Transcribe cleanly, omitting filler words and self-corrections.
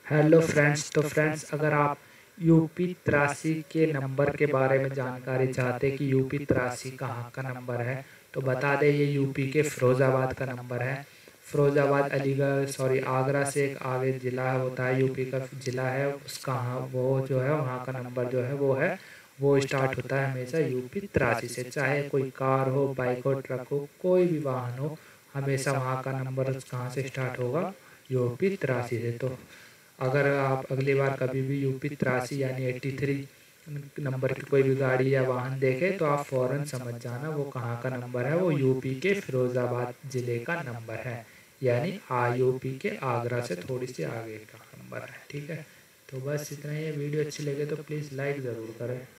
Hello friends, तो friends अगर आप यूपी 83 के नंबर के बारे में जानकारी चाहते कि यूपी 83 कहाँ का नंबर है, तो बता दें ये यूपी के फिरोज़ाबाद का नंबर है। फिरोज़ाबाद अलीगढ़ सॉरी आगरा से एक आगे ज़िला होता है, यूपी का ज़िला है उसका, हाँ वो जो है वहाँ का नंबर जो है वो स्टार्ट होता है हमेशा यूपी 83 से। चाहे कोई कार हो, बाइक हो, ट्रक हो, कोई भी वाहन हो, हमेशा वहाँ का नंबर कहाँ से स्टार्ट होगा, यूपी 83 से। तो अगर आप अगली बार कभी भी यूपी 83 यानी 83 नंबर की कोई भी गाड़ी या वाहन देखें तो आप फ़ौरन समझ जाना वो कहाँ का नंबर है, वो यूपी के फिरोज़ाबाद ज़िले का नंबर है, यानी यूपी के आगरा से थोड़ी सी आगे का नंबर है। ठीक है, तो बस इतना ही है। वीडियो अच्छी लगे तो प्लीज़ लाइक ज़रूर करें।